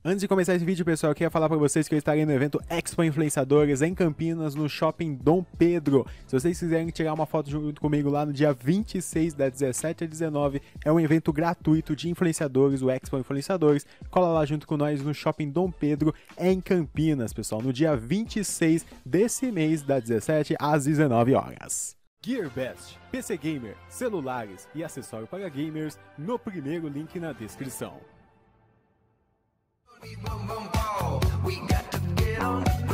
Antes de começar esse vídeo, pessoal, eu queria falar pra vocês que eu estarei no evento Expo Influenciadores em Campinas, no Shopping Dom Pedro. Se vocês quiserem tirar uma foto junto comigo lá no dia 26, da 17 a 19, é um evento gratuito de influenciadores, o Expo Influenciadores. Cola lá junto com nós no Shopping Dom Pedro, em Campinas, pessoal, no dia 26 desse mês, da 17 às 19 horas. GearBest, PC Gamer, celulares e acessório para gamers, no primeiro link na descrição. We got to get on the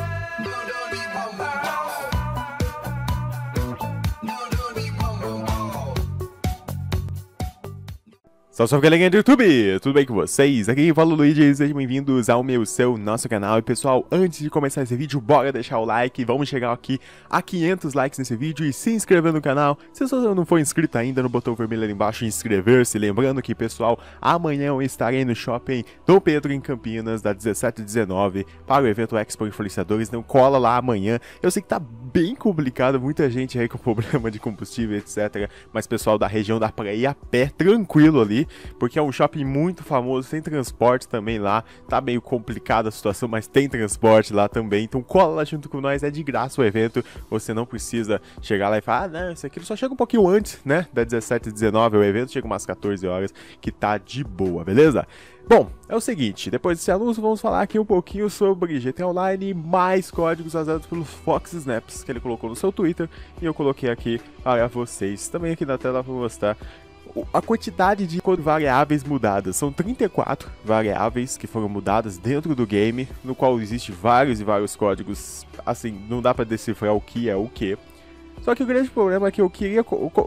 Salve galerinha do YouTube, tudo bem com vocês? Aqui quem fala o Luigi, sejam bem-vindos ao nosso canal. E pessoal, antes de começar esse vídeo, bora deixar o like, vamos chegar aqui a 500 likes nesse vídeo e se inscrever no canal. Se você não for inscrito ainda, no botão vermelho ali embaixo, inscrever-se. Lembrando que, pessoal, amanhã eu estarei no Shopping Dom Pedro em Campinas, da 17 a 19, para o evento Expo Influenciadores. Então cola lá amanhã. Eu sei que tá bem complicado, muita gente aí com problema de combustível, etc. Mas pessoal da região dá pra ir a pé, tranquilo ali, porque é um shopping muito famoso, tem transporte também lá, tá meio complicada a situação, mas tem transporte lá também, então cola lá junto com nós, é de graça o evento, você não precisa chegar lá e falar, ah, não, isso aqui só chega um pouquinho antes, né, da 17 a 19 o evento, chega umas 14 horas, que tá de boa, beleza? Bom, é o seguinte, depois desse anúncio vamos falar aqui um pouquinho sobre GTA Online, mais códigos vazados pelo Fox Snaps, que ele colocou no seu Twitter, e eu coloquei aqui para vocês, também aqui na tela para mostrar a quantidade de variáveis mudadas. São 34 variáveis que foram mudadas dentro do game, no qual existe vários e vários códigos, assim, não dá pra decifrar o que é o que. Só que o grande problema é que eu queria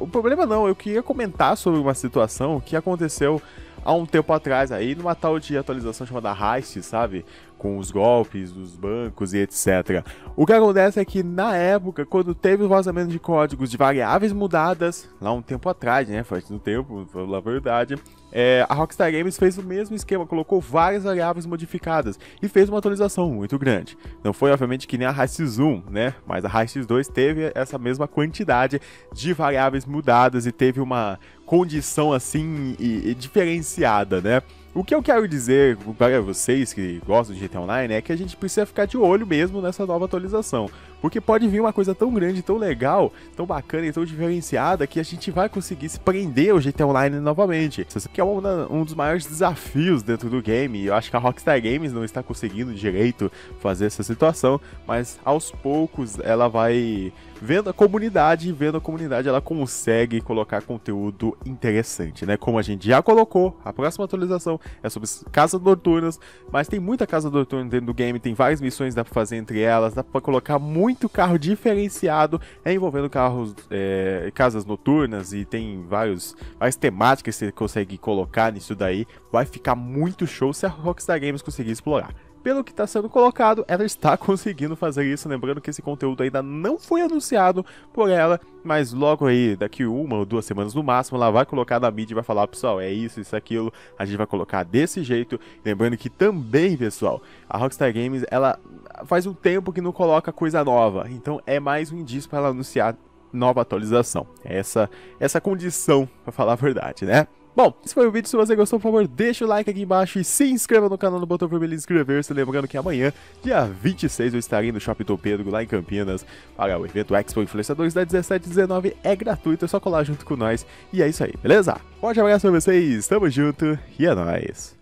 comentar sobre uma situação que aconteceu há um tempo atrás aí, numa tal de atualização chamada Heist, sabe? Com os golpes dos bancos e etc. O que acontece é que na época, quando teve o vazamento de códigos de variáveis mudadas, lá um tempo atrás, né? Faz um tempo, pra falar a verdade, a Rockstar Games fez o mesmo esquema, colocou várias variáveis modificadas e fez uma atualização muito grande. Não foi, obviamente, que nem a Heist 1, né? Mas a Heist 2 teve essa mesma quantidade de variáveis mudadas e teve uma condição assim e diferenciada, né? O que eu quero dizer para vocês que gostam de GTA Online é que a gente precisa ficar de olho mesmo nessa nova atualização, porque pode vir uma coisa tão grande, tão legal, tão bacana e tão diferenciada que a gente vai conseguir se prender ao GTA Online novamente. Isso aqui é um dos maiores desafios dentro do game, e eu acho que a Rockstar Games não está conseguindo direito fazer essa situação, mas aos poucos ela vai vendo a comunidade ela consegue colocar conteúdo interessante, né? Como a gente já colocou, a próxima atualização é sobre casas noturnas, mas tem muita casa noturna dentro do game, tem várias missões que dá pra fazer entre elas, dá pra colocar muito carro diferenciado envolvendo carros, casas noturnas, e tem várias temáticas que você consegue colocar nisso daí, vai ficar muito show se a Rockstar Games conseguir explorar. Pelo que está sendo colocado, ela está conseguindo fazer isso, lembrando que esse conteúdo ainda não foi anunciado por ela, mas logo aí, daqui 1 ou 2 semanas no máximo, ela vai colocar na mídia e vai falar, pessoal, é isso, aquilo, a gente vai colocar desse jeito. Lembrando que também, pessoal, a Rockstar Games, ela faz um tempo que não coloca coisa nova, então é mais um indício para ela anunciar nova atualização. Essa condição, para falar a verdade, né? Bom, esse foi o vídeo. Se você gostou, por favor, deixa o like aqui embaixo e se inscreva no canal no botão vermelho de inscrever-se. Lembrando que amanhã, dia 26, eu estarei no Shopping Dom Pedro, lá em Campinas, para o evento Expo Influenciadores da 17 a 19. É gratuito, é só colar junto com nós. E é isso aí, beleza? Forte abraço pra vocês, tamo junto e é nóis!